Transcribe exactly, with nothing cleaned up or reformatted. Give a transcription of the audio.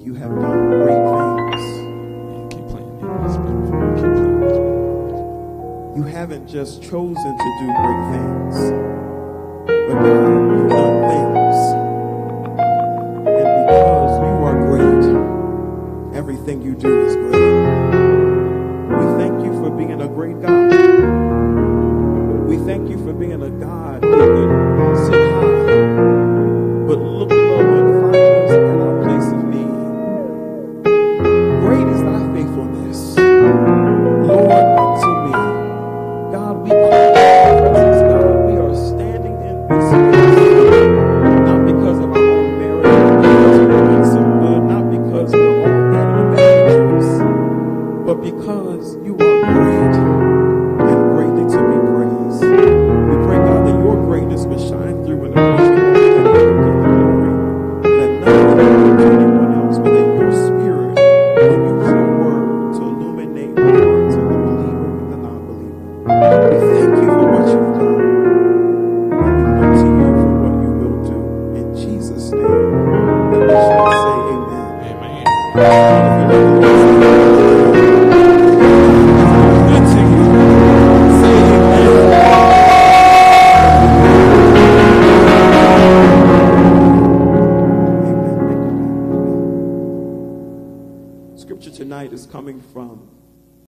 that you have done great things. Keep playing it. It's beautiful. Keep playing it. You haven't just chosen to do great things, but God, you've done things. And because you are great, everything you do is great. We thank you for being a great God. We thank you for being a God who would sit high, but look low and find us in our place of need. Great is thy faithfulness, Lord, unto me. God, we come to your presence, God. We are standing in this place, not because of our own merit, not because we're doing some good, not because we're all that in the matrix, but because you are great and greatly to be praised. We pray, God, that your greatness will shine through in the preaching of the glory, that nothing will to anyone else, but that your spirit will use your word to illuminate the hearts of the believer and the non-believer. We thank you for what you've done, and we look to you for what you will do. In Jesus' name, and we shall say amen. Amen. If you love the Lord, good to you. Say amen. Amen. Thank you, God. Amen. Scripture tonight is coming from